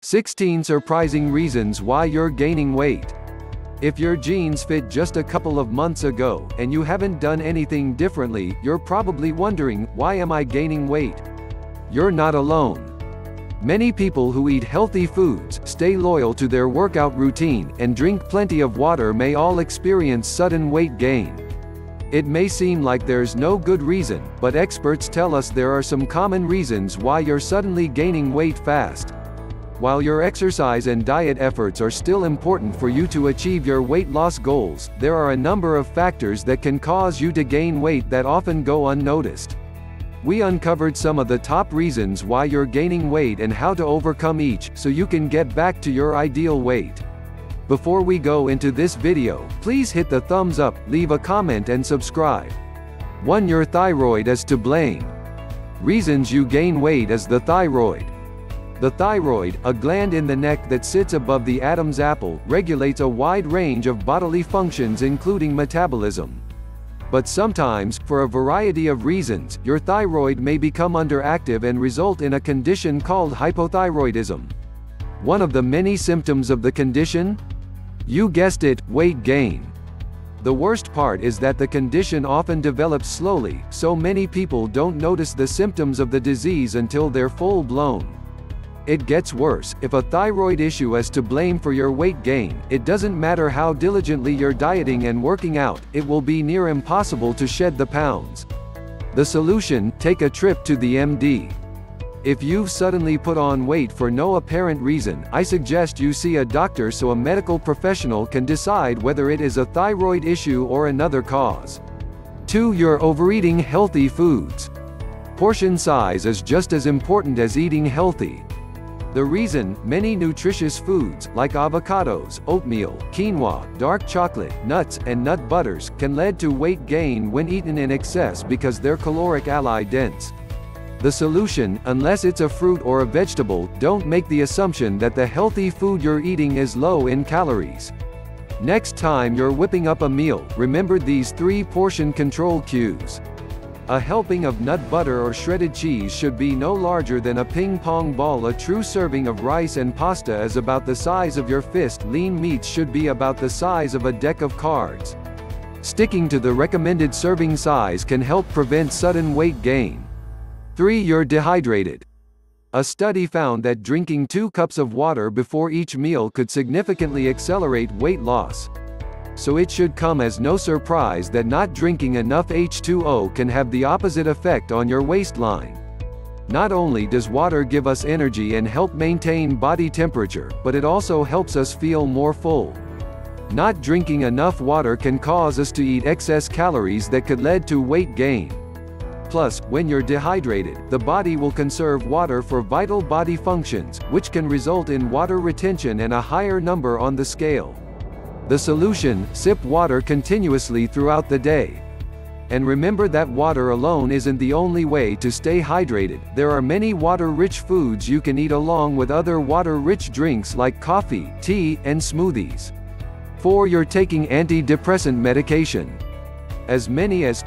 16 surprising reasons why you're gaining weight. If your jeans fit just a couple of months ago, and you haven't done anything differently, you're probably wondering, why am I gaining weight? You're not alone. Many people who eat healthy foods, stay loyal to their workout routine, and drink plenty of water may all experience sudden weight gain. It may seem like there's no good reason, but experts tell us there are some common reasons why you're suddenly gaining weight fast. While your exercise and diet efforts are still important for you to achieve your weight loss goals, there are a number of factors that can cause you to gain weight that often go unnoticed. We uncovered some of the top reasons why you're gaining weight and how to overcome each, so you can get back to your ideal weight. Before we go into this video, please hit the thumbs up, leave a comment and subscribe. 1. Your thyroid is to blame. Reasons you gain weight is the thyroid. The thyroid, a gland in the neck that sits above the Adam's apple, regulates a wide range of bodily functions including metabolism. But sometimes, for a variety of reasons, your thyroid may become underactive and result in a condition called hypothyroidism. One of the many symptoms of the condition? You guessed it, weight gain. The worst part is that the condition often develops slowly, so many people don't notice the symptoms of the disease until they're full-blown. It gets worse. If a thyroid issue is to blame for your weight gain, it doesn't matter how diligently you're dieting and working out, it will be near impossible to shed the pounds. The solution: take a trip to the MD. If you've suddenly put on weight for no apparent reason, I suggest you see a doctor so a medical professional can decide whether it is a thyroid issue or another cause. 2. You're overeating healthy foods. Portion size is just as important as eating healthy. The reason many nutritious foods, like avocados, oatmeal, quinoa, dark chocolate, nuts, and nut butters, can lead to weight gain when eaten in excess because they're caloric ally dense. The solution: unless it's a fruit or a vegetable, don't make the assumption that the healthy food you're eating is low in calories. Next time you're whipping up a meal, remember these 3 portion control cues. A helping of nut butter or shredded cheese should be no larger than a ping pong ball. A true serving of rice and pasta is about the size of your fist. Lean meats should be about the size of a deck of cards. Sticking to the recommended serving size can help prevent sudden weight gain. 3. You're dehydrated. A study found that drinking 2 cups of water before each meal could significantly accelerate weight loss. So it should come as no surprise that not drinking enough H2O can have the opposite effect on your waistline. Not only does water give us energy and help maintain body temperature, but it also helps us feel more full. Not drinking enough water can cause us to eat excess calories that could lead to weight gain. Plus, when you're dehydrated, the body will conserve water for vital body functions, which can result in water retention and a higher number on the scale. The solution: sip water continuously throughout the day. And remember that water alone isn't the only way to stay hydrated. There are many water-rich foods you can eat along with other water-rich drinks like coffee, tea, and smoothies. 4. You're taking antidepressant medication. As many as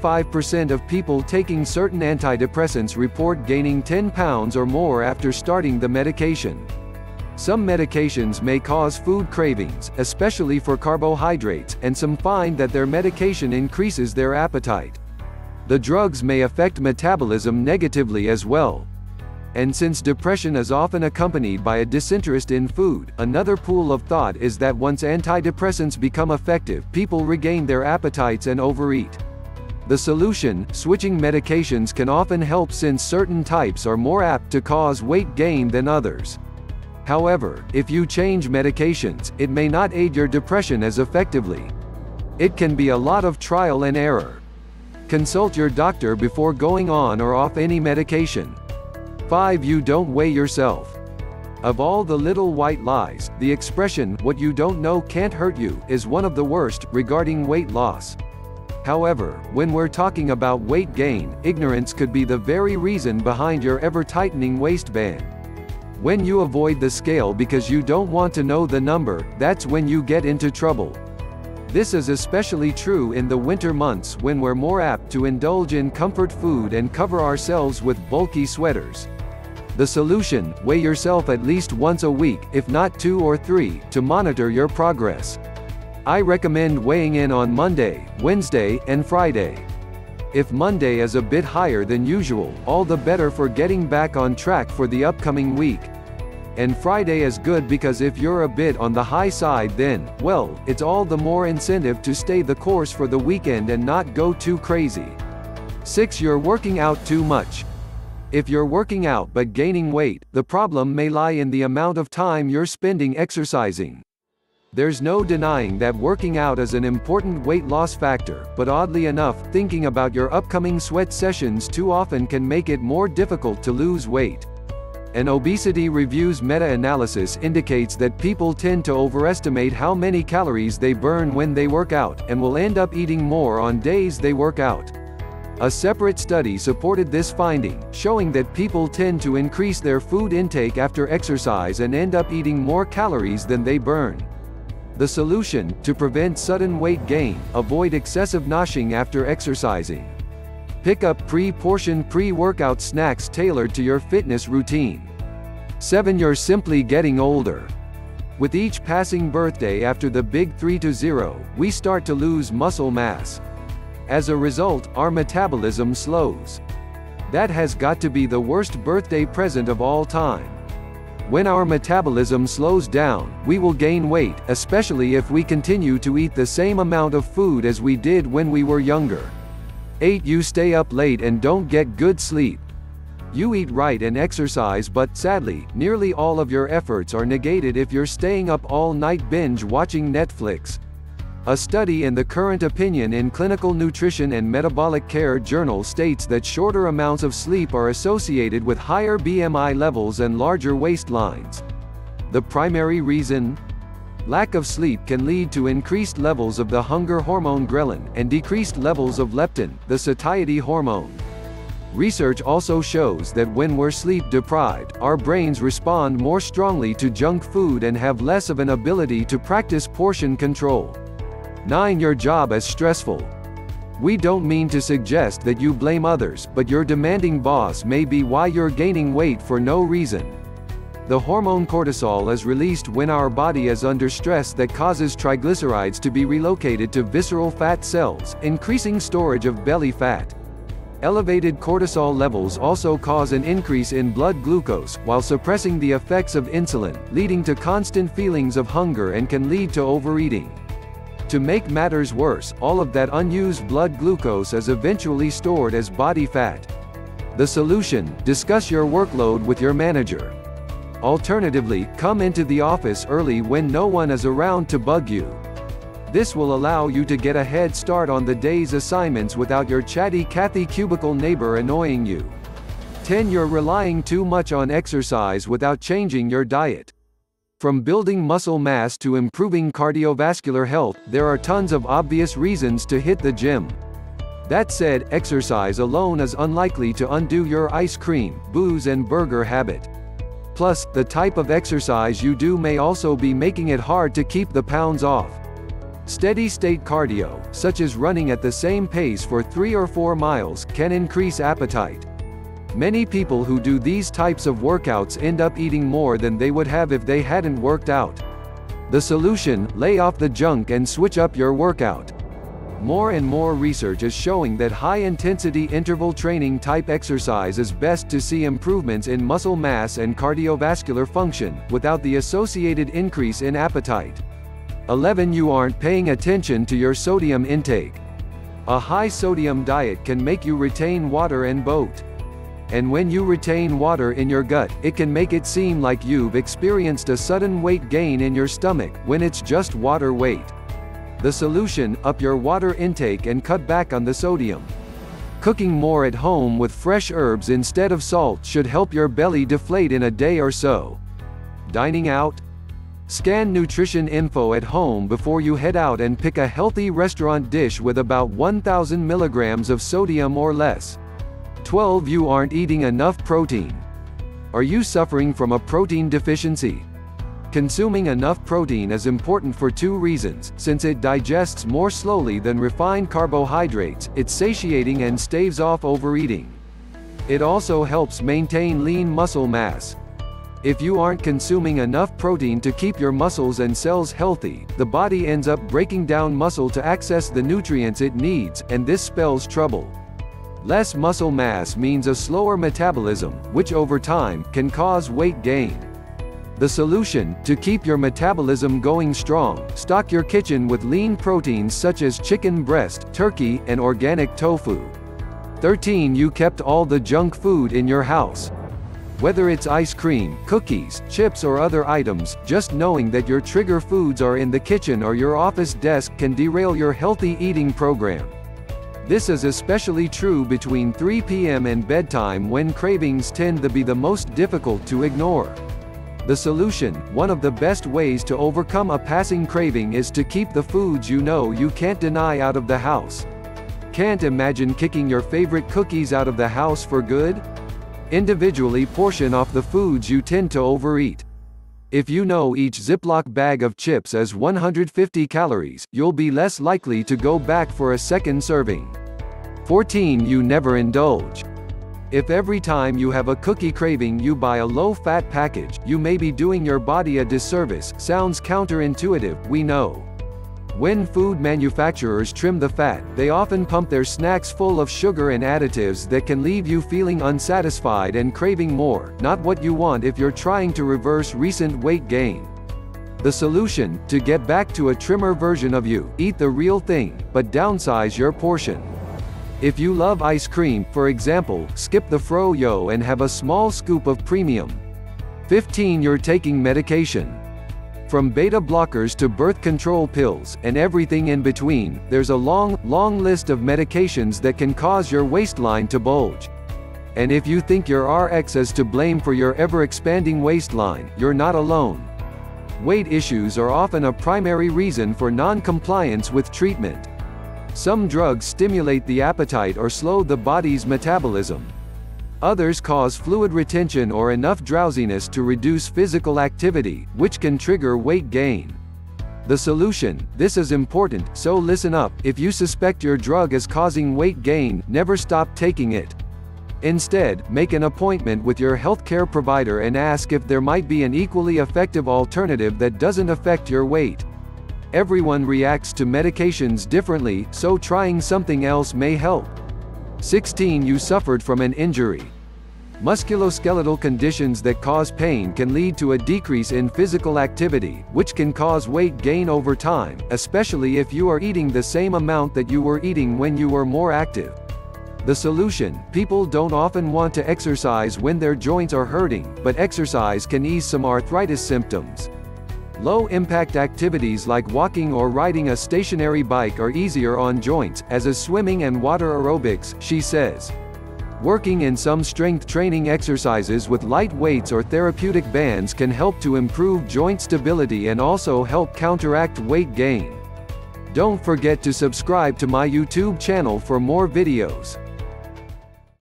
25% of people taking certain antidepressants report gaining 10 pounds or more after starting the medication. Some medications may cause food cravings, especially for carbohydrates, and some find that their medication increases their appetite. The drugs may affect metabolism negatively as well. And since depression is often accompanied by a disinterest in food, another pool of thought is that once antidepressants become effective, people regain their appetites and overeat. The solution: switching medications can often help since certain types are more apt to cause weight gain than others. However, if you change medications, it may not aid your depression as effectively. It can be a lot of trial and error. Consult your doctor before going on or off any medication. 5. You don't weigh yourself. Of all the little white lies, the expression, "what you don't know can't hurt you," is one of the worst, regarding weight loss. However, when we're talking about weight gain, ignorance could be the very reason behind your ever-tightening waistband. When you avoid the scale because you don't want to know the number, that's when you get into trouble. This is especially true in the winter months when we're more apt to indulge in comfort food and cover ourselves with bulky sweaters. The solution: weigh yourself at least once a week, if not 2 or 3, to monitor your progress. I recommend weighing in on Monday, Wednesday, and Friday. If Monday is a bit higher than usual, all the better for getting back on track for the upcoming week. And Friday is good because if you're a bit on the high side then, well, it's all the more incentive to stay the course for the weekend and not go too crazy. 6. You're working out too much. If you're working out but gaining weight, the problem may lie in the amount of time you're spending exercising. There's no denying that working out is an important weight loss factor, but oddly enough, thinking about your upcoming sweat sessions too often can make it more difficult to lose weight. An Obesity Reviews meta-analysis indicates that people tend to overestimate how many calories they burn when they work out, and will end up eating more on days they work out. A separate study supported this finding, showing that people tend to increase their food intake after exercise and end up eating more calories than they burn. The solution: to prevent sudden weight gain, avoid excessive noshing after exercising. Pick up pre-portioned pre-workout snacks tailored to your fitness routine. 7. You're simply getting older. With each passing birthday after the big 3-0, we start to lose muscle mass. As a result, our metabolism slows. That has got to be the worst birthday present of all time. When our metabolism slows down, we will gain weight, especially if we continue to eat the same amount of food as we did when we were younger. 8. You stay up late and don't get good sleep. You eat right and exercise, but, sadly, nearly all of your efforts are negated if you're staying up all night binge watching Netflix. A study in the Current Opinion in Clinical Nutrition and Metabolic Care journal states that shorter amounts of sleep are associated with higher BMI levels and larger waistlines. The primary reason? Lack of sleep can lead to increased levels of the hunger hormone ghrelin, and decreased levels of leptin, the satiety hormone. Research also shows that when we're sleep deprived, our brains respond more strongly to junk food and have less of an ability to practice portion control. 9. Your job is stressful. We don't mean to suggest that you blame others, but your demanding boss may be why you're gaining weight for no reason. The hormone cortisol is released when our body is under stress that causes triglycerides to be relocated to visceral fat cells, increasing storage of belly fat. Elevated cortisol levels also cause an increase in blood glucose, while suppressing the effects of insulin, leading to constant feelings of hunger and can lead to overeating. To make matters worse, all of that unused blood glucose is eventually stored as body fat. The solution: discuss your workload with your manager. Alternatively, come into the office early when no one is around to bug you. This will allow you to get a head start on the day's assignments without your chatty Cathy cubicle neighbor annoying you. 10. You're relying too much on exercise without changing your diet. From building muscle mass to improving cardiovascular health, there are tons of obvious reasons to hit the gym. That said, exercise alone is unlikely to undo your ice cream, booze and burger habit. Plus, the type of exercise you do may also be making it hard to keep the pounds off. Steady-state cardio, such as running at the same pace for 3 or 4 miles, can increase appetite. Many people who do these types of workouts end up eating more than they would have if they hadn't worked out. The solution: lay off the junk and switch up your workout. More and more research is showing that high-intensity interval training type exercise is best to see improvements in muscle mass and cardiovascular function, without the associated increase in appetite. 11. You aren't paying attention to your sodium intake. A high-sodium diet can make you retain water and bloat. And when you retain water in your gut, it can make it seem like you've experienced a sudden weight gain in your stomach, when it's just water weight. The solution: up your water intake and cut back on the sodium. Cooking more at home with fresh herbs instead of salt should help your belly deflate in a day or so. Dining out? Scan nutrition info at home before you head out and pick a healthy restaurant dish with about 1,000 milligrams of sodium or less. 12. You aren't eating enough protein. Are you suffering from a protein deficiency? Consuming enough protein is important for 2 reasons: since it digests more slowly than refined carbohydrates, it's satiating and staves off overeating. It also helps maintain lean muscle mass. If you aren't consuming enough protein to keep your muscles and cells healthy, the body ends up breaking down muscle to access the nutrients it needs, and this spells trouble. Less muscle mass means a slower metabolism, which over time, can cause weight gain. The solution, to keep your metabolism going strong, stock your kitchen with lean proteins such as chicken breast, turkey, and organic tofu. 13. You kept all the junk food in your house. Whether it's ice cream, cookies, chips or other items, just knowing that your trigger foods are in the kitchen or your office desk can derail your healthy eating program. This is especially true between 3 p.m. and bedtime when cravings tend to be the most difficult to ignore. The solution, one of the best ways to overcome a passing craving is to keep the foods you know you can't deny out of the house. Can't imagine kicking your favorite cookies out of the house for good? Individually portion off the foods you tend to overeat. If you know each Ziploc bag of chips has 150 calories, you'll be less likely to go back for a second serving. 14. You never indulge. If every time you have a cookie craving you buy a low-fat package, you may be doing your body a disservice. Sounds counterintuitive, we know. When food manufacturers trim the fat, they often pump their snacks full of sugar and additives that can leave you feeling unsatisfied and craving more, not what you want if you're trying to reverse recent weight gain. The solution, to get back to a trimmer version of you, eat the real thing, but downsize your portion. If you love ice cream, for example, skip the froyo and have a small scoop of premium. 15. You're taking medication. From beta blockers to birth control pills, and everything in between, there's a long list of medications that can cause your waistline to bulge. And if you think your RX is to blame for your ever-expanding waistline, you're not alone. Weight issues are often a primary reason for non-compliance with treatment. Some drugs stimulate the appetite or slow the body's metabolism. Others cause fluid retention or enough drowsiness to reduce physical activity, which can trigger weight gain. The solution, this is important, so listen up. If you suspect your drug is causing weight gain, never stop taking it. Instead, make an appointment with your healthcare provider and ask if there might be an equally effective alternative that doesn't affect your weight. Everyone reacts to medications differently, so trying something else may help. 16. You suffered from an injury. Musculoskeletal conditions that cause pain can lead to a decrease in physical activity, which can cause weight gain over time, especially if you are eating the same amount that you were eating when you were more active. The solution, people don't often want to exercise when their joints are hurting, but exercise can ease some arthritis symptoms. Low-impact activities like walking or riding a stationary bike are easier on joints, as is swimming and water aerobics, she says. Working in some strength training exercises with light weights or therapeutic bands can help to improve joint stability and also help counteract weight gain. Don't forget to subscribe to my YouTube channel for more videos.